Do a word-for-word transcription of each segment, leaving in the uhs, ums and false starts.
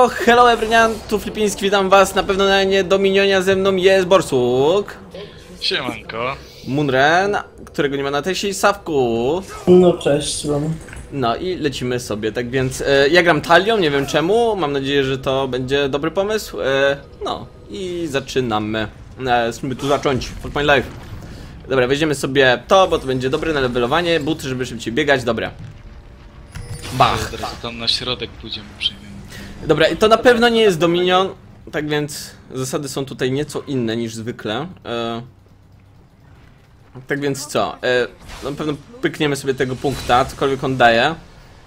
Siemanko, hello everyone, tu Flipiński, witam was, na pewno na nie do minionia ze mną jest Borsuk. Siemanko. Munren, którego nie ma na teście, i Sawku. No cześć wam. No i lecimy sobie, tak więc e, ja gram Talią, nie wiem czemu, mam nadzieję, że to będzie dobry pomysł. E, no i zaczynamy. E, spróbujmy tu zacząć, fuck my life. Dobra, weźmiemy sobie to, bo to będzie dobre na levelowanie, buty, żeby szybciej biegać, dobra. Bach. Teraz tam na środek pójdziemy, przyjmiemy. Dobra, i to na pewno nie jest Dominion, tak więc zasady są tutaj nieco inne niż zwykle. E, tak więc co? E, na pewno pykniemy sobie tego punkta, cokolwiek on daje.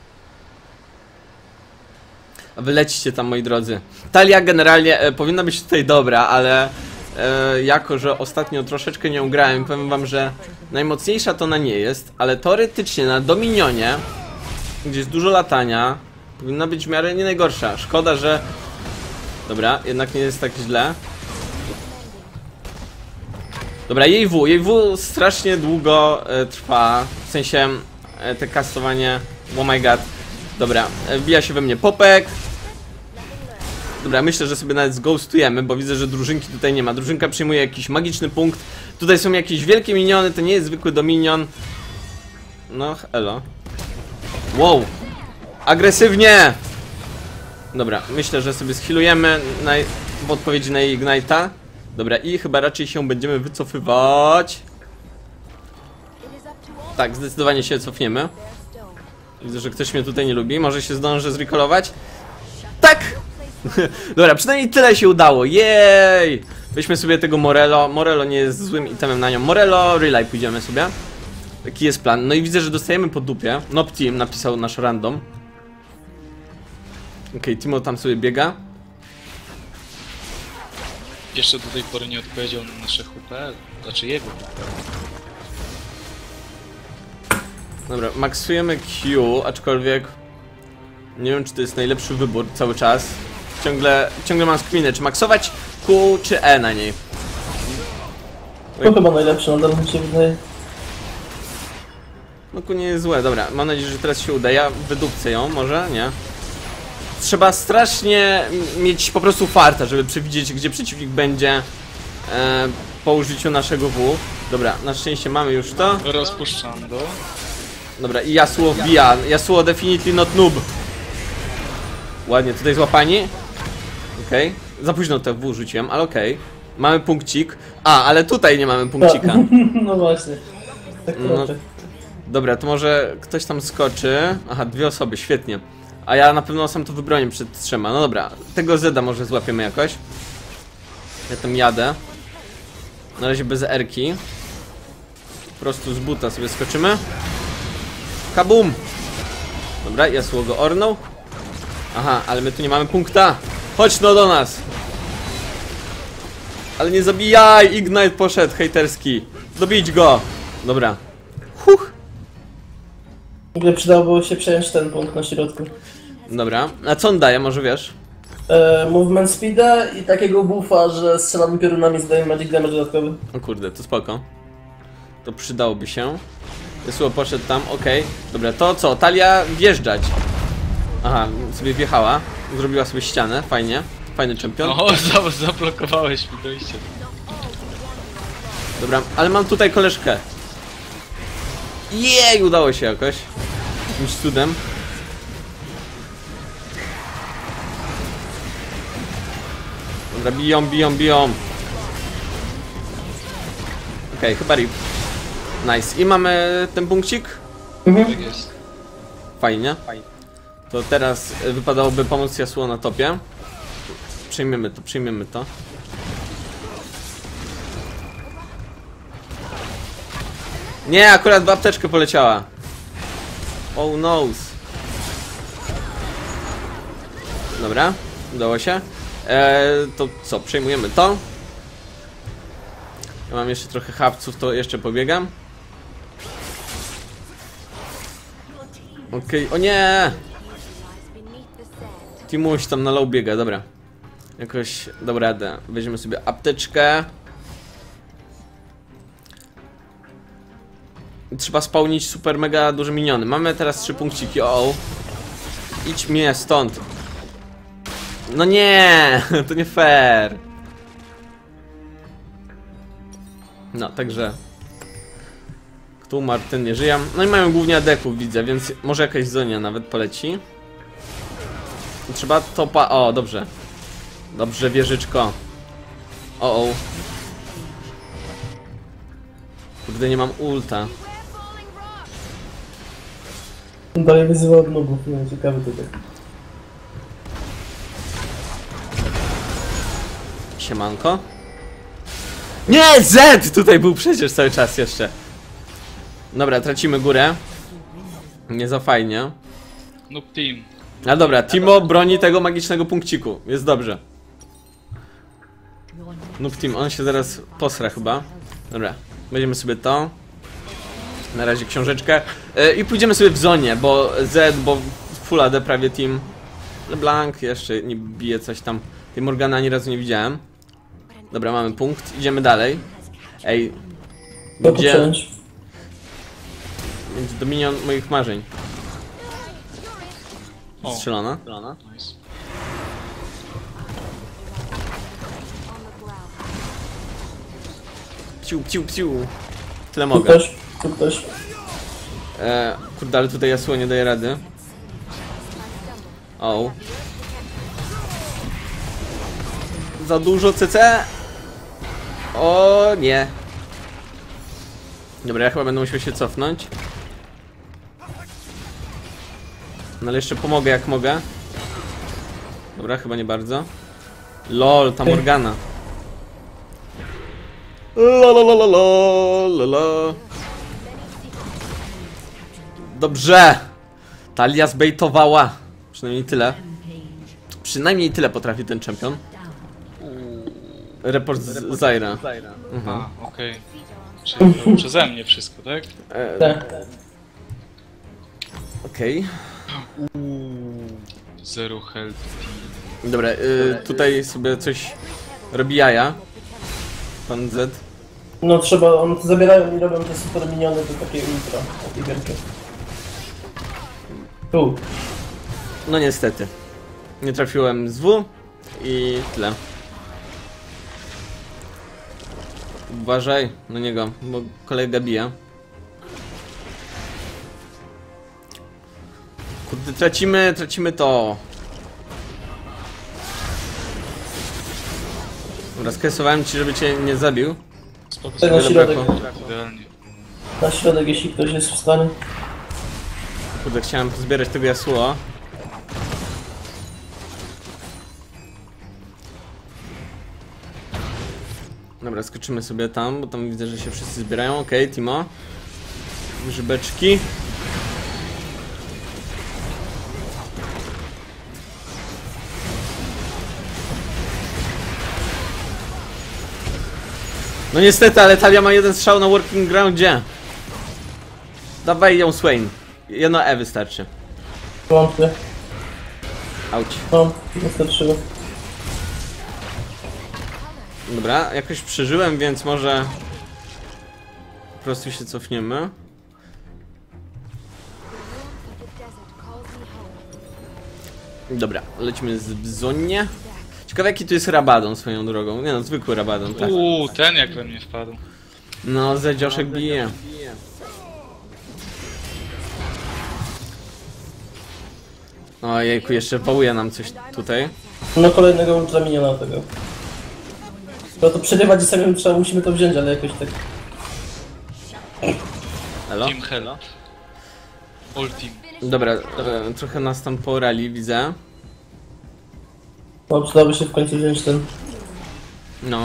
A wy lecicie tam, moi drodzy. Talia generalnie e, powinna być tutaj dobra, ale e, jako, że ostatnio troszeczkę nią grałem, powiem wam, że najmocniejsza to ona nie jest, ale teoretycznie na Dominionie, gdzie jest dużo latania, powinna być w miarę nie najgorsza. Szkoda, że... Dobra, jednak nie jest tak źle. Dobra, jej W. Jej W strasznie długo e, trwa. W sensie e, te kastowanie. Oh my god. Dobra, e, wbija się we mnie popek. Dobra, myślę, że sobie nawet zghostujemy, bo widzę, że drużynki tutaj nie ma. Drużynka przyjmuje jakiś magiczny punkt. Tutaj są jakieś wielkie miniony, to nie jest zwykły Dominion. No, elo. Wow. Agresywnie! Dobra, myślę, że sobie schilujemy na, w odpowiedzi na jej Ignite'a. Dobra, i chyba raczej się będziemy wycofywać. Tak, zdecydowanie się cofniemy. Widzę, że ktoś mnie tutaj nie lubi. Może się zdążę zrecallować? Tak! Dobra, przynajmniej tyle się udało. Jej! Weźmy sobie tego Morello. Morello nie jest złym itemem na nią. Morello, Relay pójdziemy sobie. Taki jest plan. No i widzę, że dostajemy po dupie. Nob Team napisał nasz random. Okej, okay, Timo tam sobie biega. Jeszcze do tej pory nie odpowiedział na nasze H P, znaczy jego H P. Dobra, maksujemy Q, aczkolwiek nie wiem, czy to jest najlepszy wybór cały czas. Ciągle, ciągle mam skminę, czy maksować Q, czy E na niej. To chyba najlepsze, nadal mi się wydaje. No Q nie jest złe, dobra, mam nadzieję, że teraz się uda. Ja wydupcę ją, może? Nie. Trzeba strasznie mieć po prostu farta, żeby przewidzieć, gdzie przeciwnik będzie e, po użyciu naszego W. Dobra, na szczęście mamy już to. Rozpuszczam do. Dobra, i Yasuo wbija. Yasuo definitely not noob. Ładnie, tutaj złapani. Okej, okay. Za późno te W rzuciłem, ale okej. Okay. Mamy punkcik. A, ale tutaj nie mamy punkcika. No właśnie. Tak no, dobra, to może ktoś tam skoczy. Aha, dwie osoby, świetnie. A ja na pewno sam to wybronię przed trzema. No dobra, tego Zeda może złapiemy jakoś. Ja tam jadę. Na razie bez erki. Po prostu z buta sobie skoczymy. Kabum! Dobra, Yasuo go ornął. Aha, ale my tu nie mamy punkta. Chodź no do nas. Ale nie zabijaj! Ignite poszedł, hejterski. Dobić go! Dobra. Huch! W ogóle przydałoby się przejąć ten punkt na środku. Dobra, a co on daje, może wiesz? E, movement speeda i takiego buffa, że strzelamy piorunami, zdaje magic damage dodatkowy. O kurde, to spoko. To przydałoby się. Yasuo poszedł tam, okej. Okay. Dobra, to co? Talia wjeżdżać. Aha, sobie wjechała. Zrobiła sobie ścianę, fajnie. Fajny czempion. O, zablokowałeś mi dojście. Dobra, ale mam tutaj koleżkę. Jej, udało się jakoś. Jakimś cudem. Dobra, biją, biją, biją. Okej, okay, chyba rip. Nice. I mamy ten punkcik? Mhm. Tak jest. Fajnie. To teraz wypadałoby pomóc Yasuo na topie. Przyjmiemy to, przyjmiemy to. Nie, akurat w apteczkę poleciała. Oh no. Dobra, udało się. Eee, to co, przejmujemy to. Ja mam jeszcze trochę hapców, to jeszcze pobiegam. Okej, okay. O nie! Timuś tam na low biega, dobra. Jakoś, dobra radę. Weźmiemy sobie apteczkę. Trzeba spełnić super mega duże miniony. Mamy teraz trzy punkciki, o, o. Idź mnie stąd. No nie, to nie fair. No, także... Kto umarł, ten nie żyje. No i mają głównie adeków, widzę, więc może jakaś zonia nawet poleci. Trzeba topa... O, dobrze. Dobrze, wieżyczko. O, o. Kurde, nie mam ulta. Dalej wyzywa od nubów, nie wiem, ciekawy tutaj. Siemanko. Nie, Z! Tutaj był przecież cały czas jeszcze. Dobra, tracimy górę. Nie za fajnie. Noob team. A dobra, Timo broni tego magicznego punkciku. Jest dobrze. Noob Team, on się zaraz posra chyba. Dobra, będziemy sobie to. Na razie książeczkę. Yy, I pójdziemy sobie w zonie, bo Z, bo full A D prawie team. LeBlanc jeszcze nie bije coś tam. Tej Morgana ani razu nie widziałem. Dobra, mamy punkt. Idziemy dalej. Ej. To Gdzie? począć. Będzie dominion moich marzeń. O. Strzelona. Nice. Pciu, pciu, pciu. Tyle Tu mogę. ktoś, tu ktoś. E, kurde, ale tutaj Yasuo nie daje rady. O. Za dużo C C. O nie. Dobra, ja chyba będę musiał się cofnąć. No ale jeszcze pomogę jak mogę. Dobra, chyba nie bardzo. Lol, ta Morgana. Lolololololololo. Dobrze. Talia zbejtowała. Przynajmniej tyle. Przynajmniej tyle potrafi ten czempion. Report z Zyra. Mhm. A, okej. Czyli to przeze mnie wszystko, tak? E, Tak. Okej. Zero health team. Dobra, y, tutaj sobie coś robi jaja. Pan Z. No trzeba, one to zabierają i robią te super miniony do takiej ultra, takiej wielkie. Tu. No niestety. Nie trafiłem z W i tyle. Uważaj na niego, bo kolega bije. Kurde, tracimy, tracimy to. Dobra, skresowałem ci, żeby cię nie zabił. Spoko, Tego spoko. środek. Idealnie. Na środek, jeśli ktoś jest w stanie. Kurde, chciałem pozbierać tego Yasuo. Dobra, skoczymy sobie tam, bo tam widzę, że się wszyscy zbierają. Okej, okay, Timo. Grzybeczki. No niestety, ale Talia ma jeden strzał na working groundzie. Dawaj ją, Swain. Jedno E wystarczy. Wątpię. Auć. No, wystarczyło. Dobra, jakoś przeżyłem, więc może po prostu się cofniemy. Dobra, lecimy z- w zonie. Ciekawe jaki tu jest Rabadon swoją drogą. Nie no, zwykły Rabadon, tak. Uuu, ten jak we mnie wpadł. No, Zedzioszek bije. Ojejku, jeszcze pałuje nam coś tutaj. No kolejnego ultra miniona tego. No to przerywać i samym trzeba, musimy to wziąć, ale jakoś tak. Elo? Team health. All team. Dobra, e, trochę nas tam porali, widzę. No przydałoby się w końcu wziąć ten. No.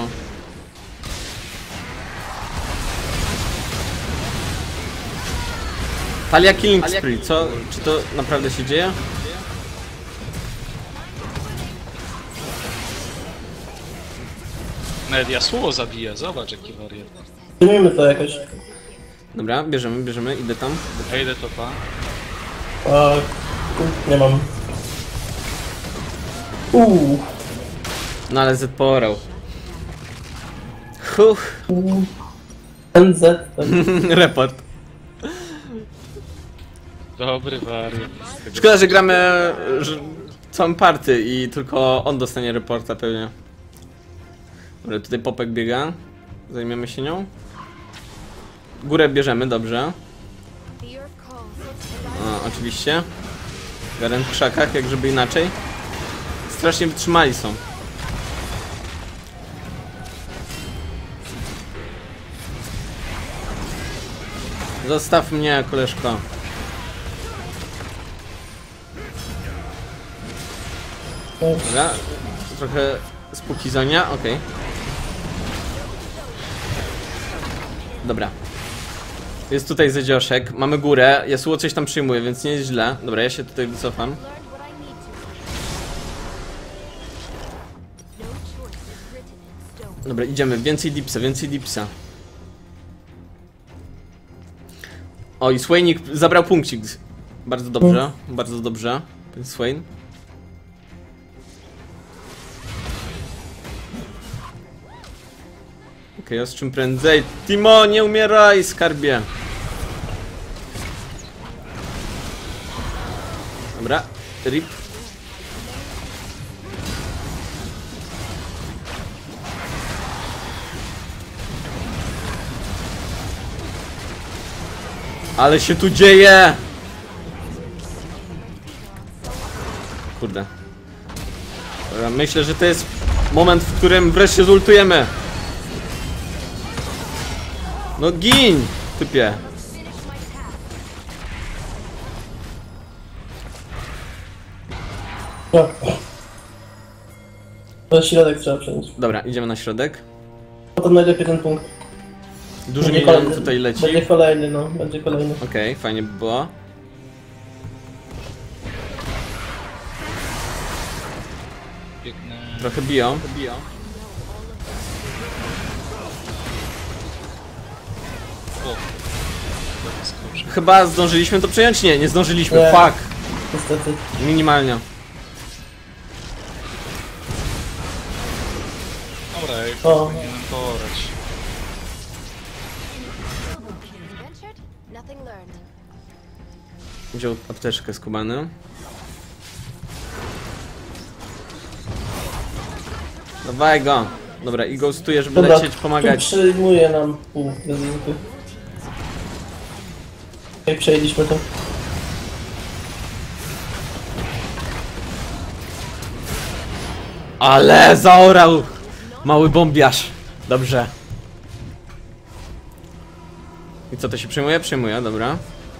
Talia Killing Spree, co? Czy to naprawdę się dzieje? Nawet Yasuo zabija, zobacz jaki wariat. Przyjmijmy to jakoś. Dobra, bierzemy, bierzemy, idę tam. A idę topa. A, nie mam. Uuu. No ale Z porał. Huch. N Z. Ten. Report. Dobry wariat. Szkoda, że gramy że całym party i tylko on dostanie reporta pewnie. Dobra, tutaj Popek biega. Zajmiemy się nią. Górę bierzemy, dobrze. O, oczywiście. Garen w krzakach, jak żeby inaczej. Strasznie wytrzymali są. Zostaw mnie, koleżko. Dobra, trochę spokizania, okej. Okay. Dobra. Jest tutaj zedzioszek, mamy górę, Yasuo coś tam przyjmuje, więc nie jest źle. Dobra, ja się tutaj wycofam. Dobra, idziemy, więcej dipsa, więcej dipsa. O, i Swaynik zabrał punkcik. Bardzo dobrze, bardzo dobrze. Ten Swain. Okej, okay, z czym prędzej. Timo, nie umieraj, skarbie. Dobra, rip. Ale się tu dzieje! Kurde. Dobra, myślę, że to jest moment, w którym wreszcie zultujemy. No gin, typie. No. To środek trzeba przenieść. Dobra, idziemy na środek. Potem najlepiej ten punkt. Duży Będzie milion kolejny, tutaj leci. Będzie kolejny, no, będzie kolejny. Okej, okay, fajnie by było. Biegnę. Trochę biją. biją. O. Skoczę. Chyba zdążyliśmy to przejąć? Nie, nie zdążyliśmy. Nie. Fuck. Niestety. Minimalnie. Dobra, ja O. powinienem porać. Wziął apteczkę z Kubany. Dawaj go. Dobra, i ghostuje, żeby Dobra, lecieć, pomagać. tu przyjmuje nam punkt bez zwykłych. Jak przejęliśmy to. Ale zaorał! Mały bombiarz. Dobrze. I co, to się przyjmuje? Przyjmuje, dobra.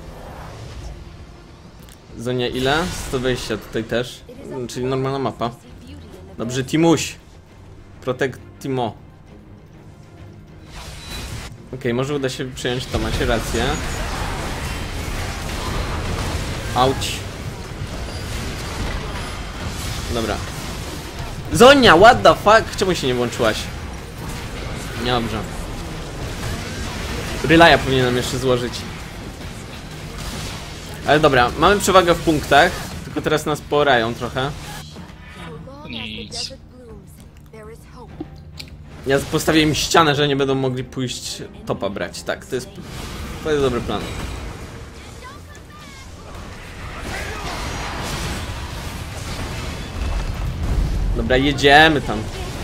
Zonia ile? sto dwadzieścia tutaj też. Czyli normalna mapa. Dobrze, Timuś. Protect Timo. Okej, okay, może uda się przyjąć to, macie rację. Auć. Dobra. Zonia, what the fuck? Czemu się nie włączyłaś? Dobrze. Relaya powinienem jeszcze złożyć. Ale dobra, mamy przewagę w punktach. Tylko teraz nas porają trochę. Nic. Ja postawię im ścianę, że nie będą mogli pójść topa brać. Tak, to jest, to jest dobry plan. Dobra, jedziemy tam.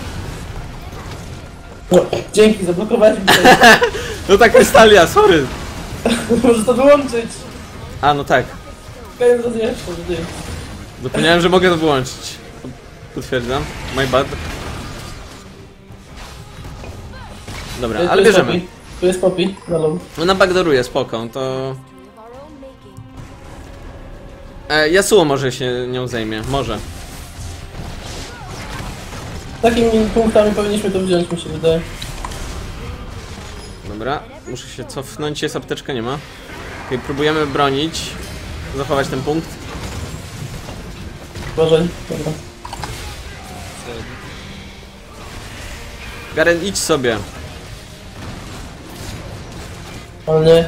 No, dzięki, zablokowałeś mi to. No tak, Krystalia, sorry. Możesz to wyłączyć. A, no tak. Koniec raz jeszcze, dzięki. Zapomniałem, że mogę to wyłączyć. Potwierdzam. My bad. Dobra, Tu ale jest bierzemy. Poppy. Tu jest Poppy, na low. Ona backdooruje, spoko, to... E, Yasuo może się nią zajmie, może. Takimi punktami powinniśmy to wziąć, mi się wydaje. Dobra, muszę się cofnąć, jest apteczka, nie ma. Okej, próbujemy bronić. Zachować ten punkt. Uważaj, dobra. Garen, idź sobie. Ale nie.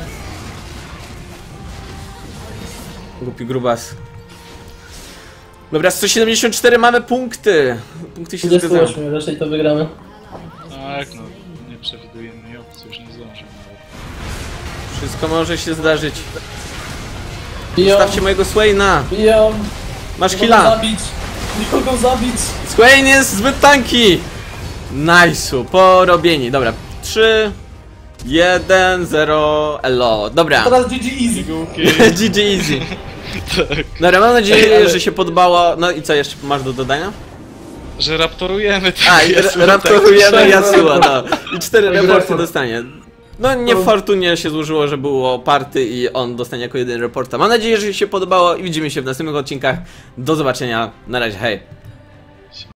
Głupi grubas. Dobra, sto siedemdziesiąt cztery mamy punkty. Punkty się zgadzają. dwadzieścia osiem, raczej to wygramy. Tak, no. Nie przewidujemy jej opcji, już nie zdążę nawet. Wszystko może się zdarzyć. Biją, Stawcie mojego Swaina. biją. Masz Nie heala. mogą zabić. Nie mogą zabić. Swain jest zbyt tanki! Nice'u, porobieni. Dobra, trzy, jeden, zero, elo. Dobra, Teraz G G easy. G G easy. Tak. Dobra, mam nadzieję, Ej, ale- że się podobało. No i co jeszcze masz do dodania? Że raptorujemy tak A, i jest, ra- raptorujemy tak. Yasuo, no. I cztery Dobry raporty raport. dostanie. No nie w fortunie się złożyło, że było party i on dostanie jako jeden reporta. Mam nadzieję, że się podobało i widzimy się w następnych odcinkach. Do zobaczenia, na razie, hej.